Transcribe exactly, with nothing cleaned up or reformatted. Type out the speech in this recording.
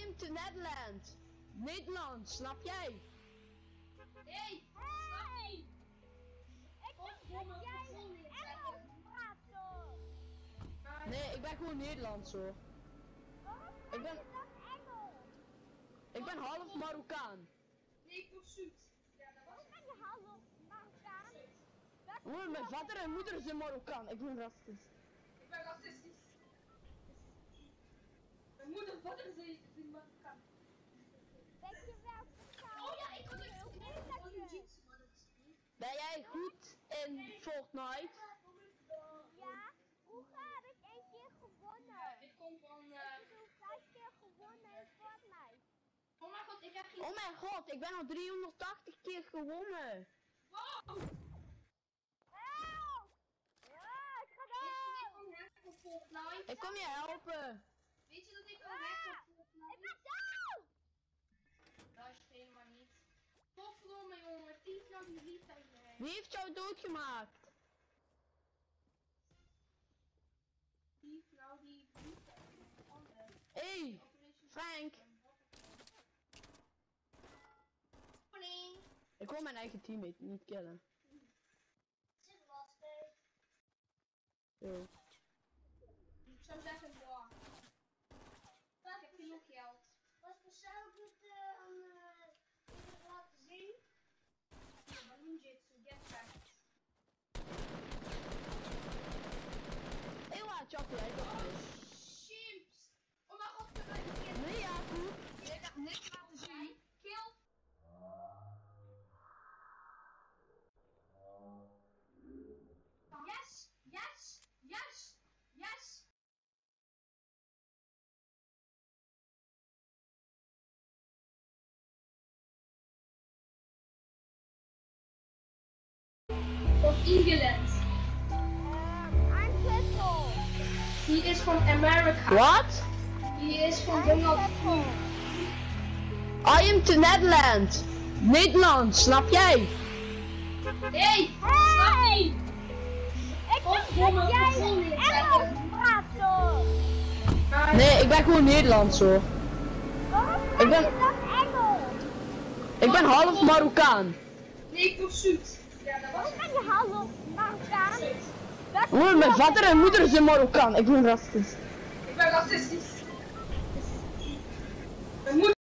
am to Netherlands. Nederland, snap jij? Nee, snap niet. Ik dacht dat jij Engels praat zo. Nee, ik ben gewoon Nederlands hoor. Waarom Ik praat ben, je dan Engels? ik ben half Marokkaan. Nee, voor zoet. Ja, dat was Hoe kan je hallo Marokkaan? Hoor, mijn vader en moeder zijn Marokkaan. Ik ben racistisch. Ik ben racistisch. Mijn moeder, vader zijn zijn Marokkaan. Denk je wel vertrouwen? Oh ja, ik had het ook Nee, net dat van je- een jeans, maar dat is niet. Ben jij goed in Fortnite? Ja, vroeger heb ik één keer gewonnen. Ik kom van. Ik Uh... heb al vijf keer gewonnen in Fortnite. Oh mijn god, ik heb geen. Oh mijn god, ik ben al driehonderdtachtig keer gewonnen. Wow! Help! Ja, ik ga Weet je dat ik dood! kan hacken op Fortnite? Ik kom je helpen. Weet je dat ik kan hacken op Ik Fortnite? ben dood! Dat is het helemaal niet. Godverdomme jongen, tief nou die lief uit je heen. Wie heeft jou doodgemaakt? Tief nou die lief uit je heen. Andere. Hé, Frank. Morning. Ik wil mijn eigen teammate niet killen. Zit lastig. Yo. Ik zou zeggen, boah. Ik heb genoeg geld. Wat speciaal doet uh, aan uh, laten zien? Ja, balloonjitsu, get back. Heel laat chocolade op Oh, chimps! Oh mijn god, ik ben een keer. Nee, ja, goed. Ik heb niks laten zien. Kill. Yes, yes, yes, yes. From England. Um, I'm Crystal. He is from America. What? He is from I'm Donald Crystal. I am to Netherlands. Nederland, snap jij? Hey, snap niet. Ik dacht dat jij Engels praat zo. Nee, ik ben gewoon Nederlands hoor. Waarom praat Ik ben- je dan Engels? Ik ben half Marokkaan. Nee, voor zoet. Ja, dat was Hoe het. kan je hallo Marokkaan? Hoor, mijn vader en moeder zijn Marokkaan. Ik ben racistisch. Ik ben racistisch.